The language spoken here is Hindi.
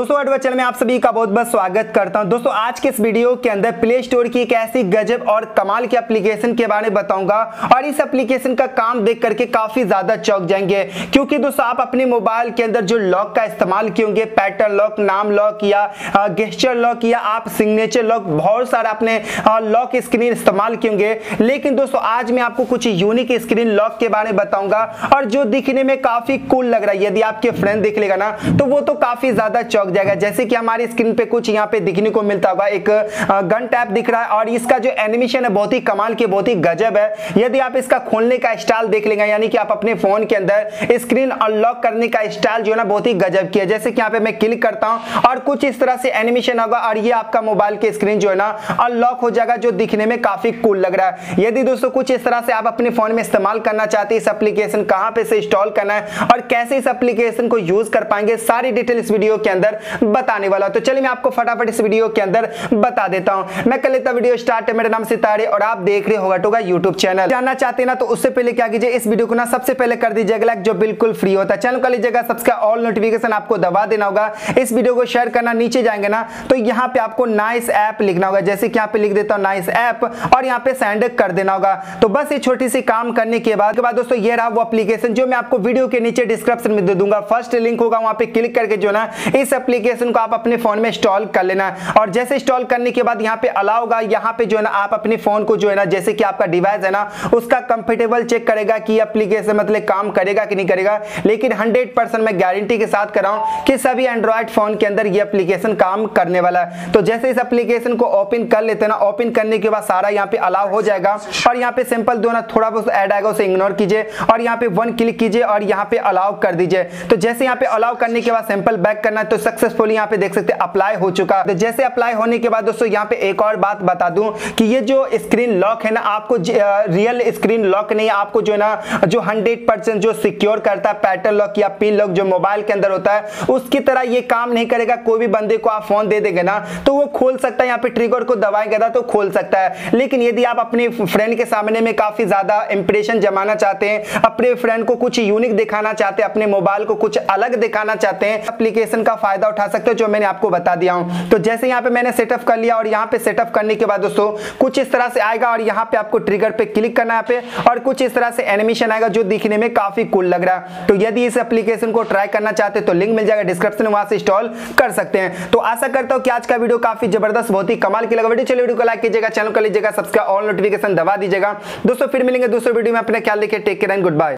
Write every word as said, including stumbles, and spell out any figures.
दोस्तों एडवर्ड चैनल में आप सभी का बहुत बहुत स्वागत करता हूं। दोस्तों आज के इस वीडियो के अंदर प्ले स्टोर की एक ऐसी गजब और कमाल की एप्लीकेशन के बारे में बताऊंगा और इस एप्लीकेशन का काम देख करके काफी ज्यादा चौंक जाएंगे, क्योंकि दोस्तों आप अपने मोबाइल के अंदर जो लॉक का इस्तेमाल किए होंगे, पैटर्न लॉक, नाम लॉक या गेस्चर लॉक या आप सिग्नेचर लॉक, बहुत सारा अपने लॉक स्क्रीन इस्तेमाल किए होंगे। लेकिन दोस्तों आज मैं आपको कुछ यूनिक स्क्रीन लॉक के बारे में बताऊंगा और जो दिखने में काफी कूल लग रहा है। यदि आपके फ्रेंड देख लेगा ना तो वो तो काफी ज्यादा चौंक जाएगा। जैसे कि हमारी स्क्रीन पे कुछ यहाँ पे दिखने को मिलता होगा, एक गन टैप दिख रहा है और इसका जो एनिमेशन है बहुत ही कमाल की, बहुत ही गजब है। यदि आप इसका खोलने का स्टाइल देख लेंगे, यानी कि आप अपने फोन के अंदर स्क्रीन अनलॉक करने का स्टाइल जो है ना बहुत ही गजब की है। जैसे कि यहाँ पे मैं क्लिक करता हूँ और कुछ इस तरह से एनिमेशन होगा और ये आपका मोबाइल के स्क्रीन जो है ना अनलॉक हो जाएगा, जो दिखने में काफी कूल लग रहा है। यदि दोस्तों कुछ इस तरह से आप अपने फोन में इस्तेमाल करना चाहते हैं, इस एप्लीकेशन कहां पे से इंस्टॉल करना है और कैसे इस एप्लीकेशन को यूज कर पाएंगे, सारी डिटेल इस वीडियो के अंदर बताने वाला। तो चलिए मैं आपको फटाफट इस वीडियो के अंदर बता देता हूं। मैं कर लेता वीडियो स्टार्ट। मेरा नाम सितारे और आप देख रहे होगा टोगा यूट्यूब चैनल। जानना चाहते हैं ना तो उससे पहले क्या कीजिए, इस वीडियो को ना सबसे पहले कर दीजिएगा लाइक, जो बिल्कुल फ्री होता है। चैनल कर लीजिएगा सब्सक्राइब, ऑल नोटिफिकेशन आपको दबा देना होगा। इस वीडियो को शेयर करना, नीचे जाएंगे ना तो यहाँ पे आपको नाइस ऐप लिखना होगा। जैसे कि यहाँ पे लिख देता हूँ नाइस ऐप और यहाँ पे सेंड कर देना होगा। तो बस ये छोटी सी काम करने के बाद के बाद दोस्तों ये रहा वो एप्लीकेशन जो मैं आपको वीडियो के नीचे डिस्क्रिप्शन में दे दूंगा। फर्स्ट लिंक होगा, वहां पे क्लिक करके जो ना इस एप्लीकेशन को आप अपने फोन में इंस्टॉल कर लेना है। और जैसे इंस्टॉल करने के बाद यहाँ पे अलाउ होगा, यहाँ पे जो है ना आप अपने फोन को जो है ना, जैसे कि आपका डिवाइस है ना उसका कंफर्टेबल चेक करेगा कि एप्लीकेशन मतलब काम करेगा कि नहीं करेगा। लेकिन हंड्रेड परसेंट मैं गारंटी के साथ कर रहा हूं कि सभी एंड्रॉइड फोन के अंदर ये एप्लीकेशन काम करने वाला है। तो जैसे इस एप्लीकेशन को ओपन कर लेते हैं ना, ओपन करने के बाद सारा यहाँ पे अलाउ हो जाएगा और यहाँ पे सिंपल दो ना थोड़ा बहुत ऐड आएगा, उसे इग्नोर कीजिए और यहाँ पे वन क्लिक कीजिए और यहाँ पे अलाउ कर दीजिए। तो जैसे यहाँ पे अलाउ करने के बाद सिंपल बैक करना है तो सक्सेसफुली यहाँ पे देख सकते हैं अप्लाई हो चुका। तो जैसे अप्लाई होने के बाद दोस्तों यहाँ पे एक और बात बता दूं कि ये जो स्क्रीन लॉक है ना, आपको रियल स्क्रीन लॉक नहीं, आपको जो है ना जो हंड्रेड परसेंट जो सिक्योर करता है पैटर्न लॉक या पिन लॉक जो मोबाइल के अंदर होता है उसकी तरह ये काम नहीं करेगा। कोई भी बंदे को आप फोन दे देंगे ना तो वो खोल सकता है, यहाँ पे ट्रिगर को दबाएंगे ना तो खोल सकता है। लेकिन यदि आप अपने फ्रेंड के सामने में काफी ज्यादा इंप्रेशन जमाना चाहते हैं, अपने फ्रेंड को कुछ यूनिक दिखाना चाहते हैं, अपने मोबाइल को कुछ अलग दिखाना चाहते हैं, एप्लीकेशन का फायदा उठा सकते हो जो मैंने आपको बता दिया हूं। तो जैसे यहाँ पे मैंने सेटअप कर लिया और यहाँ पे सेटअप करने के बाद दोस्तों कुछ इस तरह से आएगा और यहाँ पे आपको ट्रिगर पे क्लिक करना है पे और कुछ इस तरह से एनिमेशन आएगा जो दिखने में काफी कूल लग रहा है। तो यदि इस एप्लीकेशन को ट्राई करना चाहते हैं तो लिंक मिल जाएगा डिस्क्रिप्शन में, वहां से इंस्टॉल कर सकते हैं। तो आशा करता हूं कि आज का वीडियो काफी जबरदस्त, बहुत ही कमाल की लगा वीडियो। चलिए वीडियो को लाइक कीजिएगा, चैनल कर लीजिएगा सब्सक्राइब, ऑल नोटिफिकेशन दबा दीजिएगा। दोस्तों फिर मिलेंगे दूसरे वीडियो में। अपने ख्याल रखिए, take care and good bye.